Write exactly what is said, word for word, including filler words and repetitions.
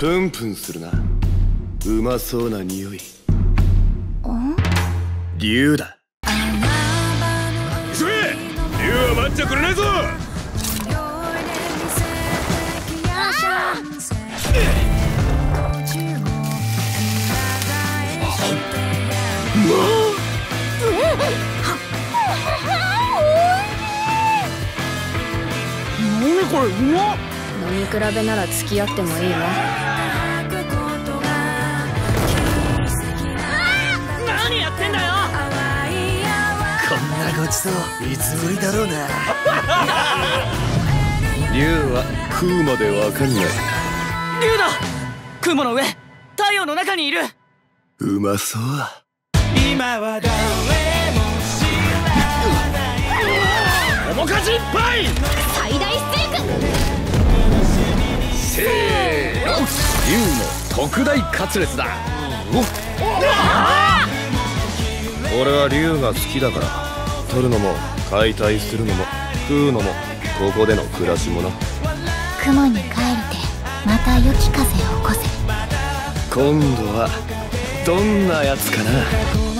プンプンするな。うまそうな匂い。竜だ。 急げ、竜は待っちゃくれないぞ。 何これ、うまっ。 飲み比べなら付き合ってもいいわ。 何やってんだよ。 こんなごちそういつぶりだろうな。 竜は食うまでわかんない。 竜だ。雲の上、太陽の中にいる。 うまそう。 今は誰も知らない。面かじいっぱい。 最大出力。 せーの、竜の特大カツレツだ。俺は竜が好きだから、取るのも解体するのも食うのもここでの暮らしもな。 雲に帰りてまた良き風を起こせ。 今度はどんなやつかな。